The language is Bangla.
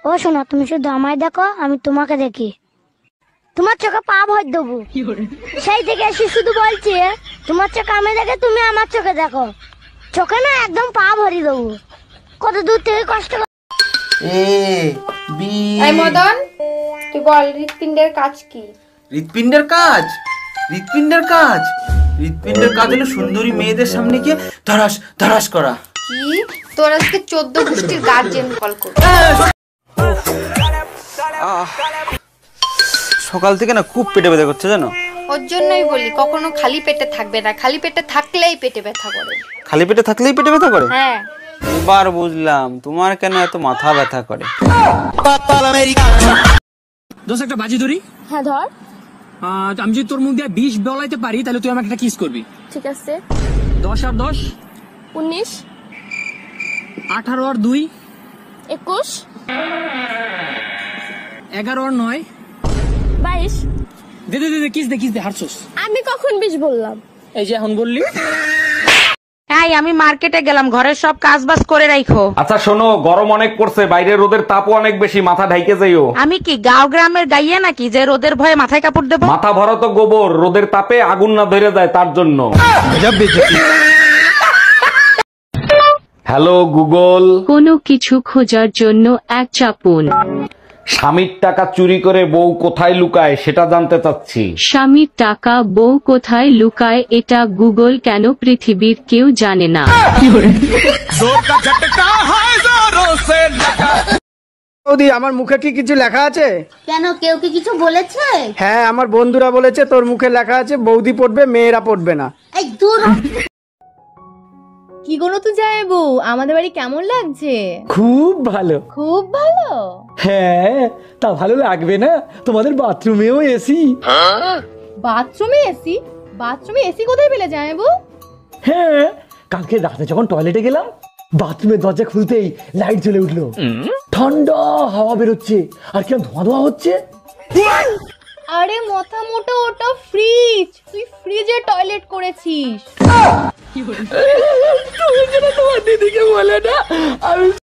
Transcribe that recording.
ও শোনো, তুমি শুধু আমায় দেখো, আমি তোমাকে দেখি। তোমার চোখে পা ভর দেবো। সেই থেকে এসে শুধু বলছি, তোমার চোখে আমি দেখে, তুমি আমার চোখে দেখো। চোখে না একদম পা ভরি দেবো। কত দূর থেকে কষ্ট। মদন, তুই বল হৃৎপিণ্ডের কাজ কি? হৃৎপিণ্ডের কাজ হলো সুন্দরী মেয়েদের সামনে গিয়ে ধরাস ধরাস করা। কি তোর আজকে 14 গোষ্ঠীর গার্জিয়ান কল করবে। সকাল থেকে না খুব পেটে ব্যথা করছে জানো। ওর জন্যই বলি কখনো খালি পেটে থাকবে না, খালি পেটে থাকলেই পেটে ব্যথা করে। খালি পেটে থাকলেই পেটে ব্যথা করে? হ্যাঁ, এবার বুঝলাম তোমার কেন এত মাথা ব্যথা করে। দোষ একটা বাজি ধরি। হ্যাঁ ধর। আমি যদি তোর মুখ দিয়ে 20 বলাইতে পারি তাহলে তুই আমাকে একটা কিস করবি। ঠিক আছে। 10 আর 10 19, 18 আর 2 21, 11 আর 9 22। দে দে দে কিস দে হারছস। আমি কখন 20 বললাম? এই যে এখন বললি। এই আমি মার্কেটে গেলাম, ঘরের সব কাজ বাজ করে রাখো। আচ্ছা শোনো, গরম অনেক পড়ছে, বাইরে রোদের তাপও অনেক বেশি, মাথা ঢাইকে যাইও। আমি কি গাঁও গ্রামের গাইয়া নাকি যে রোদের ভয়ে মাথায় কাপড় দেবো? মাথা ভরা তো গোবর, রোদের তাপে আগুন না ধরে যায় তার জন্য। Hello Google. কোনো কিছু খোঁজার জন্য এক চাপুন। স্বামীর টাকা চুরি করে বউ কোথায় লুকায় সেটা জানতে চাচ্ছি। স্বামীর টাকা বউ কোথায় লুকায় এটা গুগল কেন পৃথিবীর কেউ জানে না। বৌদি, আমার মুখে কি কিছু লেখা আছে? কেন, কেউ কি কিছু বলেছে? হ্যাঁ, আমার বন্ধুরা বলেছে তোর মুখে লেখা আছে বৌদি পড়বে, মেয়েরা পড়বে না। এই দূর। কি গো নতুন জামাইবু, আমাদের বাড়ি কেমন লাগছে? খুব ভালো। খুব ভালো? হ্যাঁ, তা ভালো লাগবে না? তোমাদের বাথরুমেও এসি। বাথরুমে এসি? বাথরুমে এসি কোথায় পেলে জামাইবু? হ্যাঁ, কালকে রাতে যখন টয়লেটে গেলাম, বাথরুমের দরজা খুলতেই লাইট জ্বলে উঠলো, ঠান্ডা হাওয়া বেরোচ্ছে, আর কেমন ধোঁয়া ধোঁয়া হচ্ছে। আরে মাথা মোটা, ওটা ফ্রিজ। তুই ফ্রিজে টয়লেট করেছিস। তুমি যেন তোমার দিদিকে বলে না আমি